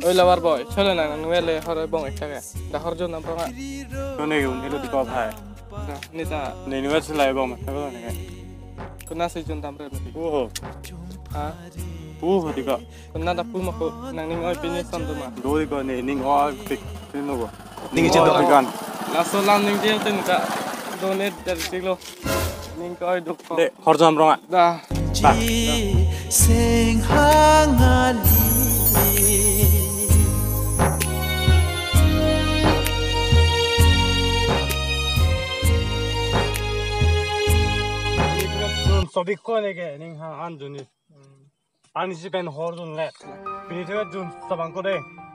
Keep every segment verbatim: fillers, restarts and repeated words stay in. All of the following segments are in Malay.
Oi lawar boy, chole na nuele hore bong ekta da horjo na bong. Kone un helo diko bhai. Da ni ta Ne nuwe chlai bong ma thabo ne. Kuna se jun tam re. Oho. Ha? Oho diko. Kuna da pu ma ko nang ning oi pini son tu ma. Do diko ne ning oi pik pino go. Ning chen do kan. La so lam ning jel tin ka. Do ne der siglo. Ning ko oi duk ko. De horjo am ronga. Da. Da. Sing hangali. Sobi ko ne ke ning ha an juni. An si ben horjun le. Pini the jun sabang ko de.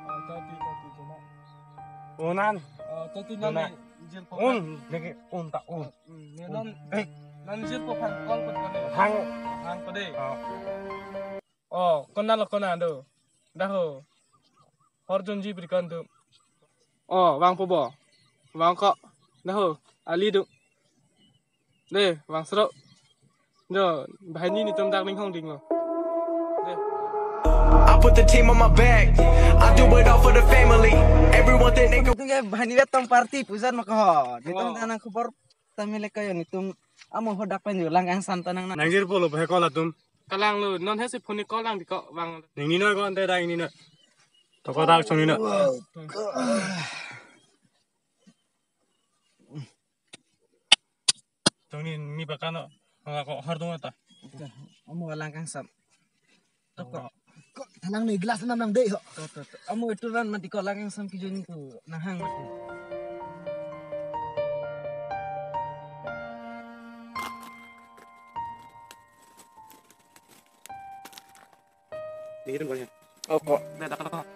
Unan. To tu nan jel po. Un ne ke un ta un. Ne nan nan jel po phan kol ko ne. Hang hang ko de. Oh, kona lo kona do. Dah ho. Horjun ji berikan tu. Oh, wang po bo. Wang ko. Dah ho. Ali du. De, wang sero. No, bahai ni ni tum dak ning hong ding lo. I put the team on my back. I do it all for the family. Everyone think they can. Tunggu bahani betong party pusan makaho. Nitung tanang kubor tamile kayo nitung amo hodak penju langgang santanang na. nangir polo bhai ko la tum. Kalang lo non he se phone call lang di ko wang. Ning ni no ko ante dai ni no. To ko dak chong ni no. Chong ni mi bakano. Ko hardung ata. Amo langgang sam. Toko. Tanang ni gelas nam nang dei ho. Amo itu ran mati ko langgang sam kijun ku nahang mati. Ni rin boleh. Oh ko. Dah dah ko.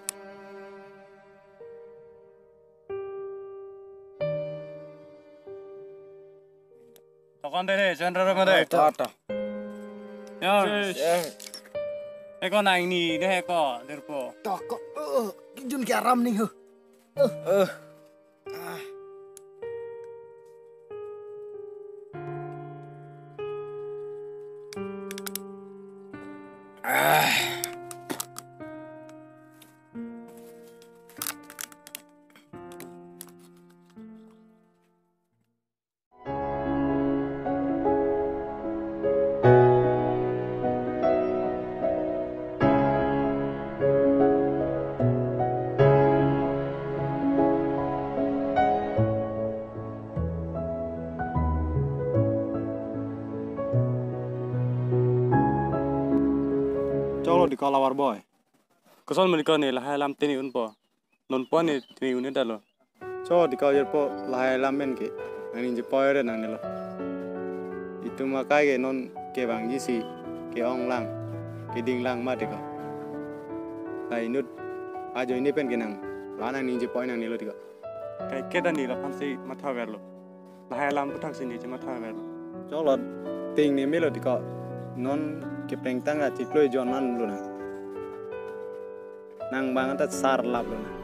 To kon de chandra ro de. Ta ta. Yo. E ko nang ni de ko der po. Tok ko. Kijun ke aram ning ho. Eh. Cholo di ko lawar boy. Koson men ko ni la lam tini un po. Non po ni tini un dalo. Cho di ko yer po la lam men ke. Ani je po re nang ni lo. Itu makai ke non ke bang ji si ke ong lang. Ke ding lang ma de ko. Lai nut ajo ini pen ke nang. La nang ni je po nang ni lo di ko. Kai ke da ni la pan si ma tha ver lo. La lam putak si ni je ma tha ver lo. Cholo ting ni me lo di ko. Non ke pengtang ati kloi jonan lu na nang banget at sar lap lu na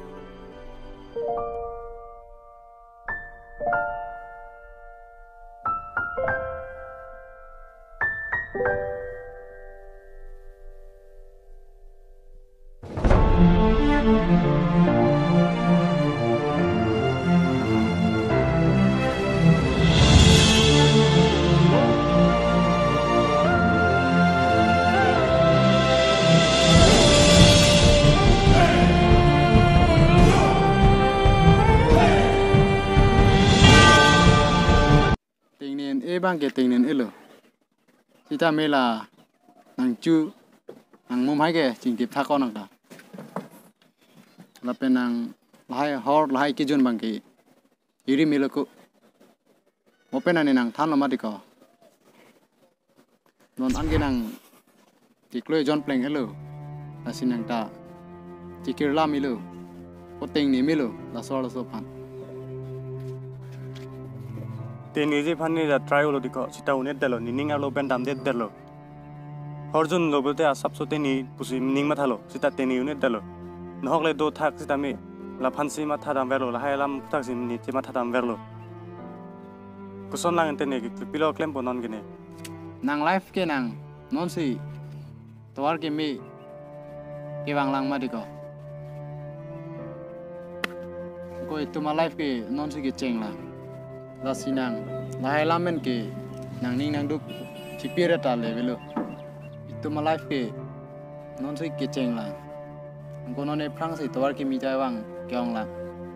e bang ke ting nen elo sita mela nang chu nang mum hai ke ching tip tha ko nang da la pe nang lai hor lai ki jun bang ke iri melo ko mo pe nang nang than ma di ko non an ge nang ti kloi jon pleng hello la sin nang ta ti kir la mi lo ko ting ni mi lo la so la so phan Teni je phani da try lo diko sita unet dalo ni ning alo ben dam det dalo horjun lo bote asap so teni pusi ning ma thalo sita teni unet dalo nohok le do thak sita me la phansi ma thadam verlo la hailam thak sim ni te ma thadam verlo kuson lang teni ki pilo klem bonon gene nang life ke nang non si tawar ke mi ke bang lang ma di ko ko itu ma life ke non si ke cheng la la sinang la hai lam men ke nang ning nang duk chi pira ta le velo itu ma life ke non si ke cheng la ko non e prang si tawar ke mi jai wang kyong la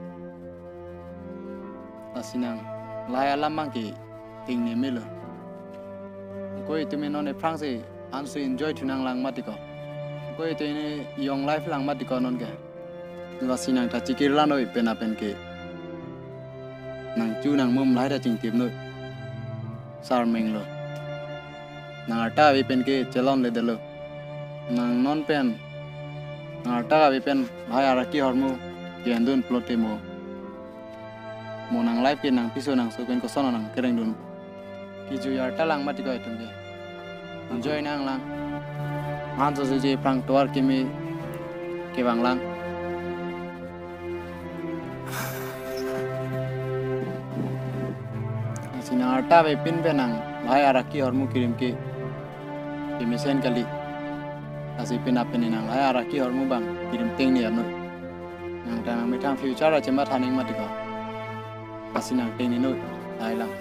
la sinang la hai lam mang ke ting ne me lo ko itu me non e prang si an si enjoy thunang lang ma ti ko ko itu ne young life lang ma ti ko non ke la sinang ta chikir la noi pen apen ke nang chu nang mum lai da ching tip noi sar meng lo nang ata vi pen ke chalon le de lo nang non pen nang ata vi pen bhai ara ki hormu ke andun plote mo mo nang life ke nang piso nang so pen ko sono nang kereng dun ki ju yar ta lang ma ti ko itum ke enjoy nang lang man so je prang toar ke mi ke bang lang sina arta be pin be nang bhai ara ki hormu kirim ke ke mesen kali asi pin apen nang bhai ara ki hormu bang kirim teng ni ano nang ta nang metang future a chema thaning ma tika asi nang teng ni no ai lang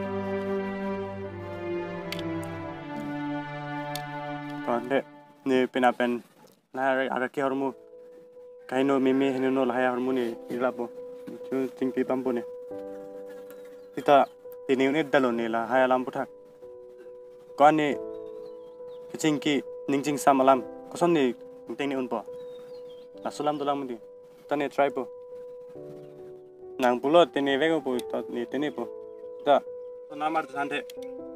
còn đấy nè bên nào bên là ở cái hormu cái nó mì mì hay nó là hay hormu này đi làm bộ chứ chính cái tâm bộ này thì ta thì nếu như đalo này là hay làm bộ thắc còn này cái chính cái ninh chính sam làm có son này tên này ổn bộ là số làm đồ làm đi ta này try bộ nàng bộ lót tên này về cái bộ ta này tên này bộ ta nam ở thân thế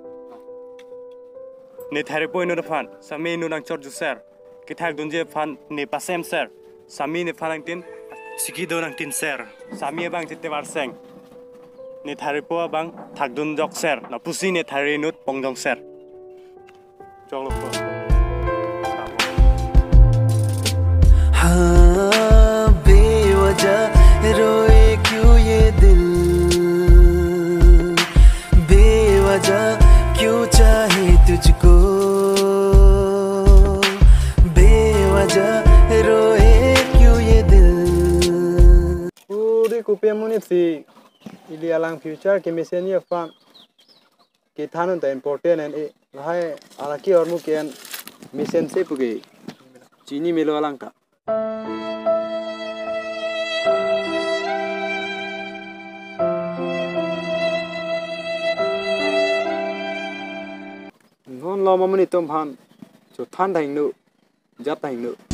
ne thare poi no fan sami nu nang chor ju ser ki thak dun je fan ne pasem ser sami ne fanang tin siki do nang tin ser sami bang chitte war seng ne thare po bang thak dun jok ser na pusi ne thare nut pong jong ser chong lo po हाँ बेवजह रोए क्यों ये दिल बेवजह क्यों चाहे तुझको बेवजह रोए क्यों ये दिल पूरी कुपे मुनि थी इली अलांग फ्यूचर के मिशन ये फान के थानन त इम्पोर्टेंट एंड ए हाय आलाकी और मुकेन मिशन से पुगे चीनी मिलो अलांग का non lo mà mình tôm han cho than thành nữ giáp thành nữ